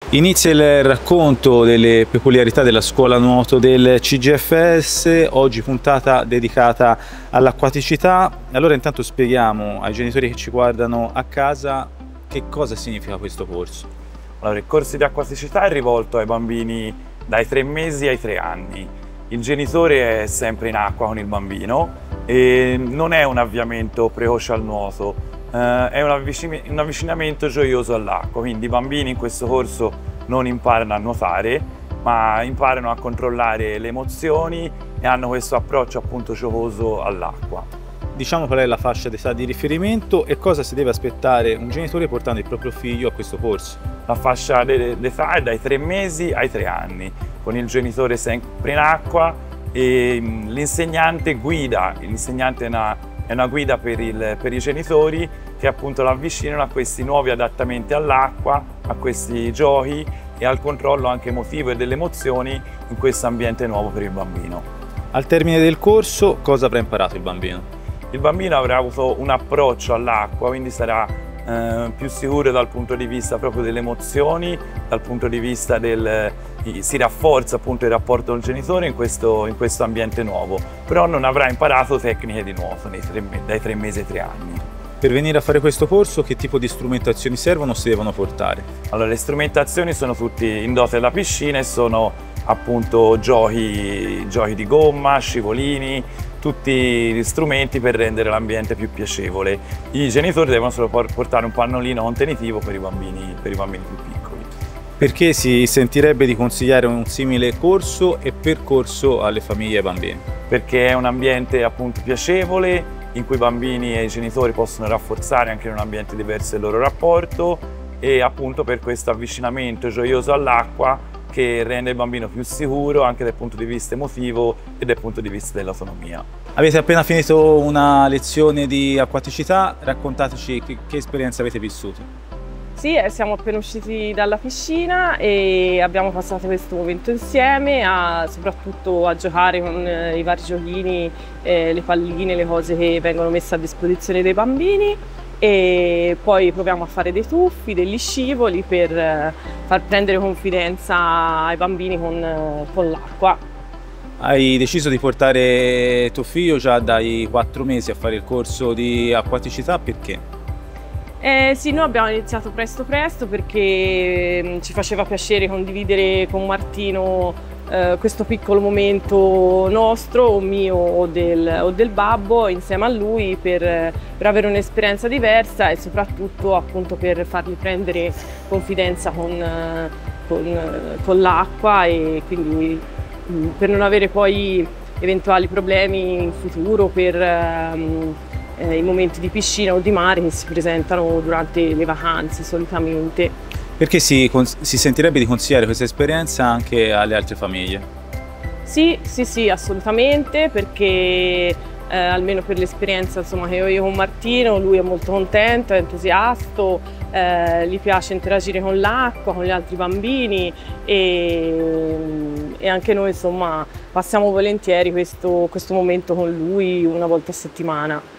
Inizia il racconto delle peculiarità della scuola nuoto del CGFS, oggi puntata dedicata all'acquaticità. Allora intanto spieghiamo ai genitori che ci guardano a casa che cosa significa questo corso. Allora, il corso di acquaticità è rivolto ai bambini dai 3 mesi ai 3 anni. Il genitore è sempre in acqua con il bambino e non è un avviamento precoce al nuoto. È un avvicinamento gioioso all'acqua, quindi i bambini in questo corso non imparano a nuotare, ma imparano a controllare le emozioni e hanno questo approccio appunto giocoso all'acqua. Diciamo qual è la fascia d'età di riferimento e cosa si deve aspettare un genitore portando il proprio figlio a questo corso. La fascia d'età è dai 3 mesi ai 3 anni, con il genitore sempre in acqua e l'insegnante guida, l'insegnante è una guida per i genitori che appunto l'avvicinano a questi nuovi adattamenti all'acqua, a questi giochi e al controllo anche emotivo e delle emozioni in questo ambiente nuovo per il bambino. Al termine del corso cosa avrà imparato il bambino? Il bambino avrà avuto un approccio all'acqua, quindi sarà più sicuro dal punto di vista proprio delle emozioni, dal punto di vista si rafforza appunto il rapporto col genitore in questo ambiente nuovo, però non avrà imparato tecniche di nuoto dai 3 mesi ai 3 anni. Per venire a fare questo corso che tipo di strumentazioni servono o si devono portare? Allora, le strumentazioni sono tutti in dote alla piscina e sono appunto giochi di gomma, scivolini, tutti gli strumenti per rendere l'ambiente più piacevole. I genitori devono solo portare un pannolino contenitivo per i bambini più piccoli. Perché si sentirebbe di consigliare un simile corso e percorso alle famiglie e ai bambini? Perché è un ambiente appunto piacevole, in cui i bambini e i genitori possono rafforzare anche in un ambiente diverso il loro rapporto e appunto per questo avvicinamento gioioso all'acqua che rende il bambino più sicuro anche dal punto di vista emotivo e dal punto di vista dell'autonomia. Avete appena finito una lezione di acquaticità, raccontateci che esperienze avete vissuto. Sì, siamo appena usciti dalla piscina e abbiamo passato questo momento insieme, soprattutto a giocare con i vari giochini, le palline, le cose che vengono messe a disposizione dei bambini e poi proviamo a fare dei tuffi, degli scivoli per far prendere confidenza ai bambini con l'acqua. Hai deciso di portare tuo figlio già dai 4 mesi a fare il corso di acquaticità, perché? Sì, noi abbiamo iniziato presto perché ci faceva piacere condividere con Martino questo piccolo momento nostro, o mio o del babbo, insieme a lui per avere un'esperienza diversa e soprattutto appunto per fargli prendere confidenza con l'acqua e quindi per non avere poi eventuali problemi in futuro per i momenti di piscina o di mare che si presentano durante le vacanze solitamente. Perché si sentirebbe di consigliare questa esperienza anche alle altre famiglie? Sì, assolutamente, perché almeno per l'esperienza che ho io con Martino, lui è molto contento, è entusiasta, gli piace interagire con l'acqua, con gli altri bambini e anche noi insomma passiamo volentieri questo momento con lui una volta a settimana.